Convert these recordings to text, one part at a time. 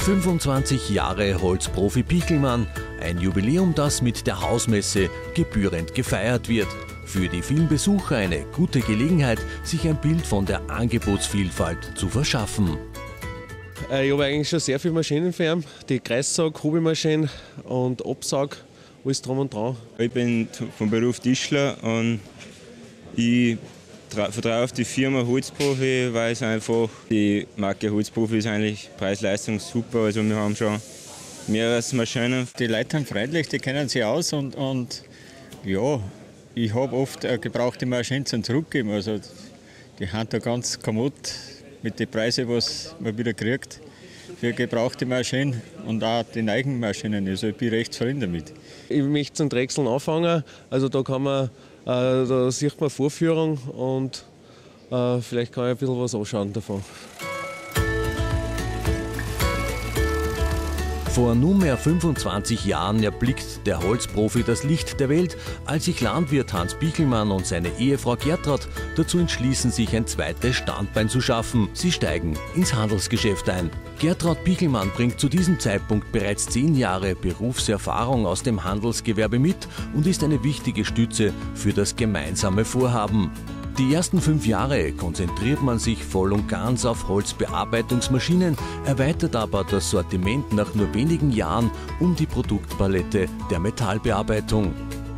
25 Jahre Holzprofi Pichelmann, ein Jubiläum, das mit der Hausmesse gebührend gefeiert wird. Für die vielen Besucher eine gute Gelegenheit, sich ein Bild von der Angebotsvielfalt zu verschaffen. Ich habe eigentlich schon sehr viele Maschinen für ihn. Die Kreissaug, Hobelmaschine und Absaug, alles drum und dran. Ich bin vom Beruf Tischler und ich vertraue auf die Firma Holzprofi, weil es einfach, die Marke Holzprofi ist eigentlich Preis-Leistung super. Also wir haben schon mehrere Maschinen. Die Leute sind freundlich, die kennen sich aus und ja, ich habe oft eine gebrauchte Maschine zum Zurückgeben. Also die haben da ganz kommod mit den Preisen, was man wieder kriegt für gebrauchte Maschinen und auch die neuen Maschinen. Also ich bin recht zufrieden damit. Ich möchte zum Drechseln anfangen. Also da sieht man Vorführung und vielleicht kann ich ein bisschen was anschauen davon. Vor nunmehr 25 Jahren erblickt der Holzprofi das Licht der Welt, als sich Landwirt Hans Pichelmann und seine Ehefrau Gertrud dazu entschließen, sich ein zweites Standbein zu schaffen. Sie steigen ins Handelsgeschäft ein. Gertrud Pichelmann bringt zu diesem Zeitpunkt bereits 10 Jahre Berufserfahrung aus dem Handelsgewerbe mit und ist eine wichtige Stütze für das gemeinsame Vorhaben. Die ersten 5 Jahre konzentriert man sich voll und ganz auf Holzbearbeitungsmaschinen, erweitert aber das Sortiment nach nur wenigen Jahren um die Produktpalette der Metallbearbeitung.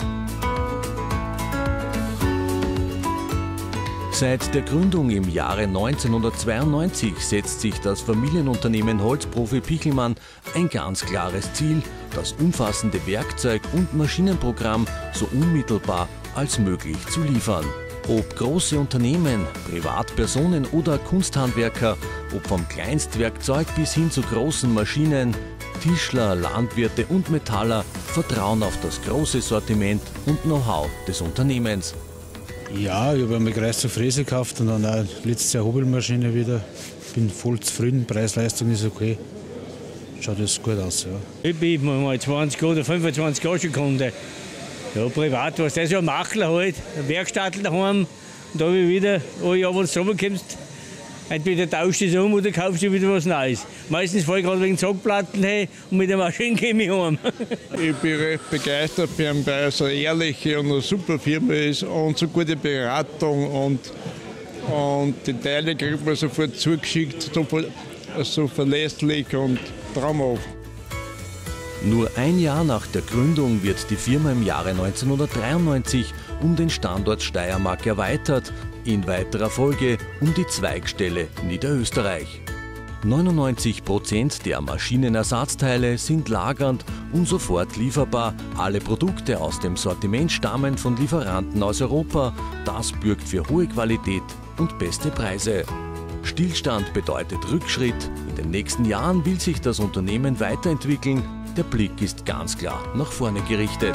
Seit der Gründung im Jahre 1992 setzt sich das Familienunternehmen Holzprofi Pichelmann ein ganz klares Ziel, das umfassende Werkzeug- und Maschinenprogramm so unmittelbar als möglich zu liefern. Ob große Unternehmen, Privatpersonen oder Kunsthandwerker, ob vom Kleinstwerkzeug bis hin zu großen Maschinen, Tischler, Landwirte und Metaller vertrauen auf das große Sortiment und Know-how des Unternehmens. Ja, ich habe einmal Kreissaug Fräse gekauft und dann auch letztes Jahr Hobelmaschine wieder. Bin voll zufrieden, Preis-Leistung ist okay. Schaut das gut aus, ja. Ich bin mal 20 oder 25 Jahre schon Kunde. Ja, privat, was das ja ein Makler halt, ein Werkstattler daheim. Und da habe ich wieder, oh ja, wenn du zusammenkommst, entweder tauschst du es um oder kaufst du wieder was Neues. Meistens fahre ich gerade wegen Zackplatten hey, und mit der Maschine komme ich heim. Ich bin recht begeistert, weil er so ehrliche und eine super Firma ist und so gute Beratung und die Teile kriegt man sofort zugeschickt, so verlässlich und traumhaft. Nur ein Jahr nach der Gründung wird die Firma im Jahre 1993 um den Standort Steiermark erweitert, in weiterer Folge um die Zweigstelle Niederösterreich. 99% der Maschinenersatzteile sind lagernd und sofort lieferbar. Alle Produkte aus dem Sortiment stammen von Lieferanten aus Europa. Das bürgt für hohe Qualität und beste Preise. Stillstand bedeutet Rückschritt. In den nächsten Jahren will sich das Unternehmen weiterentwickeln. Der Blick ist ganz klar nach vorne gerichtet.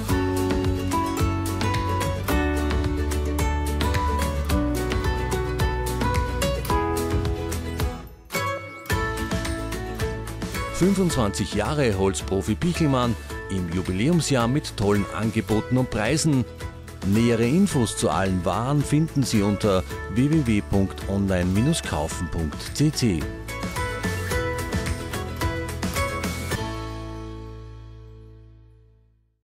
»25 Jahre Holzprofi Pichelmann« im Jubiläumsjahr mit tollen Angeboten und Preisen. Nähere Infos zu allen Waren finden Sie unter www.online-kaufen.cc.